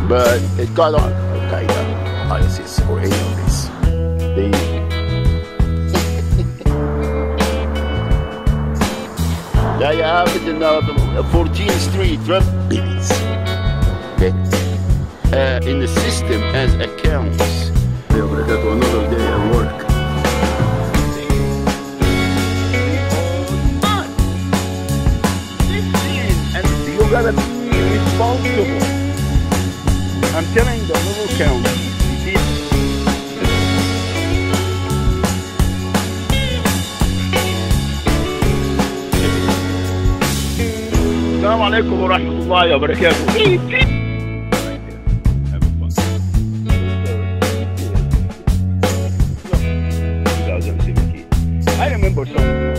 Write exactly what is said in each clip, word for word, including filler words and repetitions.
but it got on Al-Qaeda, ISIS, or any of this. They yeah, you have it in uh, fourteenth Street, right? Babies. Okay. Uh, in the system as accounts. Another day at work. And you gotta be responsible. I'm telling the little county. السلام عليكم ورحمة الله وبركاته. I remember some.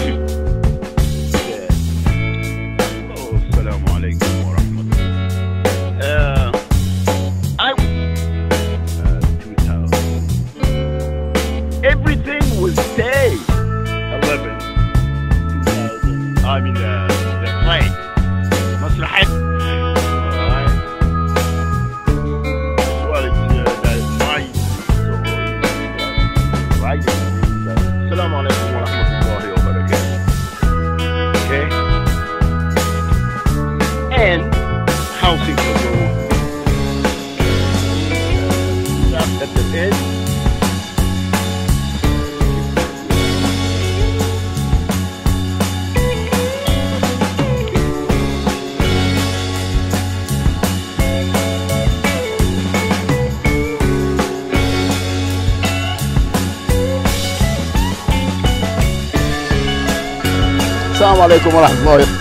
Oh, السلام عليكم ورحمة الله. Uh, I uh, two thousand. Everything was day eleven. two thousand. I mean the the play. مسرحية. Alright. Well, it's uh, that my so right. السلام عليكم ورحمة الله وبركاته. Okay. And housing the road. At the end. السلام عليكم ورحمة الله.